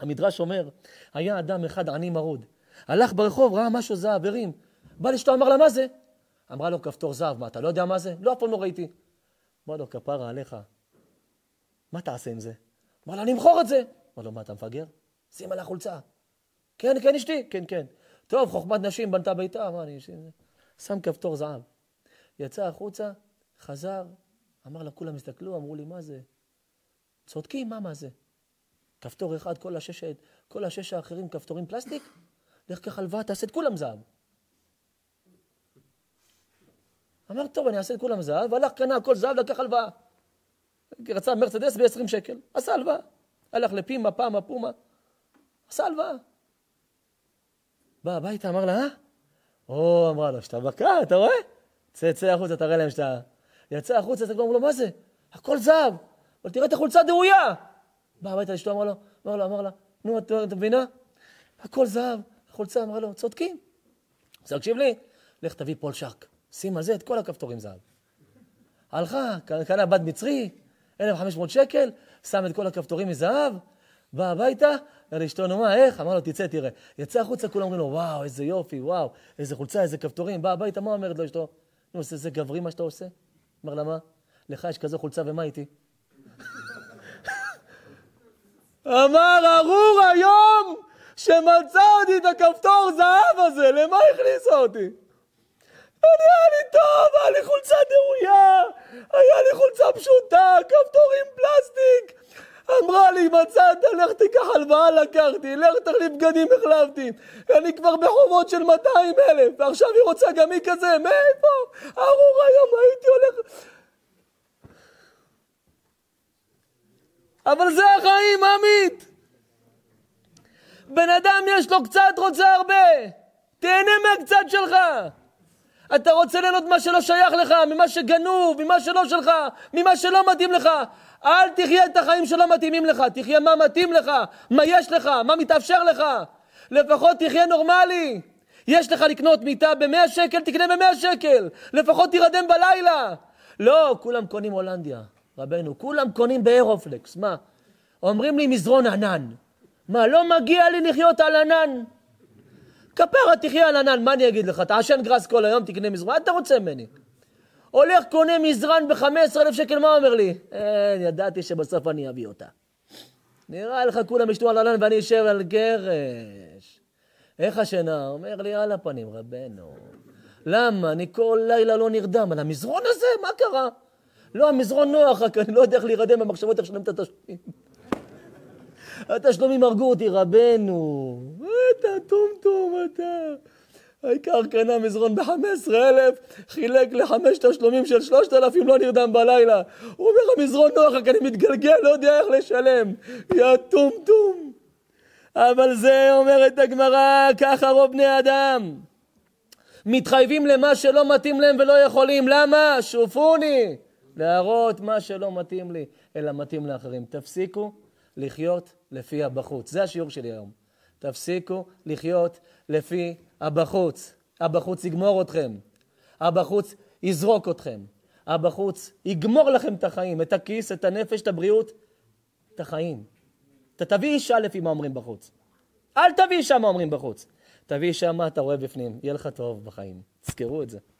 המדרש אומר, היה אדם אחד עני מרוד. הלך ברחוב, ראה משהו זהב, הרים. בא לאשתו, אמר לה, מה זה? אמרה לו, כפתור זהב, מה, אתה לא יודע מה זה? לא, אף פעם לא ראיתי. אמר לו, כפרה עליך. מה תעשה עם זה? אמר לה, אני אמכור את זה. אמר לו, מה, אתה מפגר? שים עליה חולצה. כן, כן, אשתי, כן, כן. טוב, חוכמת נשים בנתה ביתה, מה אני... שם כפתור זהב. יצא החוצה, חזר, אמר לה, כולם הסתכלו, אמרו לי, מה זה? צודקים, מה זה? כפתור אחד, כל השש האחרים כפתורים פלסטיק? לך כך הלוואה, תעשה את כולם זהב. אמר, טוב, אני אעשה את כולם זהב, והלך קנה הכל זהב, לקח הלוואה. רצה מרצדס ב-20 שקל, עשה הלוואה. הלך לפימה, פעמה, פומה, עשה הלוואה. בא הביתה, אמר לה, אמרה לו, שאתה בקע, אתה רואה? צא החוצה, תראה להם שאתה... יצא החוצה, אתה אמרו לו, מה זה? הכל זהב, אבל תראה את החולצה דהויה. בא הביתה לאשתו, אמר לה, נו, אתה מבינה? הכל זהב, החולצה, אמרה לו, צודקים. אז תקשיב לי, לך תביא פולשק, שים על זה את כל הכפתורים זהב. הלכה, קנה בד מצרי, 1,500 שקל, שם את כל הכפתורים מזהב, בא הביתה, לאשתו, נו מה, איך? אמר לו, תצא, תראה. יצא החוצה, כולם אומרים לו, וואו, איזה יופי, וואו, איזה חולצה, איזה כפתורים. בא הביתה, מה אומרת לו אשתו? נו, זה גברי מה שאתה עושה? אמר לה, מה? לך יש כזו חולצה ומה איתי? אמר, ארור היום שמצא אותי את הכפתור זהב הזה, למה הכניסה אותי? היה לי טוב, היה לי חולצה דהויה, היה לי חולצה פשוטה, כפתורים פלסטיק. אמרה לי, מצאת, לך תיקח הלוואה, לקחתי, לך תחליף בגדים, החלפתי. אני כבר בחובות של 200,000, ועכשיו היא רוצה גם היא כזה, מאיפה? ארור היום, הייתי הולך... אבל זה החיים, עמית. בן אדם יש לו קצת, רוצה הרבה. תהנה מהקצת שלך. אתה רוצה ליהנות מה שלא שייך לך, ממה שגנוב, ממה שלא שלך, ממה שלא מתאים לך. אל תחיה את החיים שלא מתאימים לך, תחיה מה מתאים לך, מה יש לך, מה מתאפשר לך. לפחות תחיה נורמלי. יש לך לקנות מיטה ב100 שקל, תקנה ב100 שקל. לפחות תירדם בלילה. לא, כולם קונים הולנדיה, רבנו, כולם קונים באירופלקס. מה? אומרים לי מזרון ענן. מה, לא מגיע לי לחיות על ענן? כפרה תחיה על ענן, מה אני אגיד לך? תעשן גרס כל היום, תקנה מזרון, מה אתה רוצה ממני? הולך קונה מזרן ב15,000 שקל, מה אומר לי? ידעתי שבסוף אני אביא אותה. נראה לך כולם ישתו על ענן ואני אשב על גרש. איך השינה? אומר לי על הפנים, רבנו. למה? אני כל לילה לא נרדם על המזרון הזה, מה קרה? לא, המזרון נוח, רק אני לא יודע איך להירדם במחשבות איך שלם את התשלומים. התשלומים הרגו אותי, רבנו. אתה טום, אתה. העיקר קנה מזרון ב15,000, חילק ל5 תשלומים של 3,000, לא נרדם בלילה. הוא אומר, המזרון נוח, רק אני מתגלגל, לא יודע איך לשלם. יא טום. אבל זה אומרת הגמרא, ככה רוב בני אדם. מתחייבים למה שלא מתאים להם ולא יכולים. למה? שופוני. להראות מה שלא מתאים לי, אלא מתאים לאחרים. תפסיקו לחיות לפי הבחוץ. זה השיעור שלי היום. תפסיקו לחיות לפי הבחוץ. הבחוץ יגמור אתכם. הבחוץ יזרוק אתכם. הבחוץ יגמור לכם את החיים, את הכיס, את הנפש, את הבריאות, את החיים. אתה תביא אישה לפי מה אומרים בחוץ. אל תביא אישה מה אומרים בחוץ. תביא אישה מה אתה רואה בפנים. יהיה לך טוב בחיים. תזכרו את זה.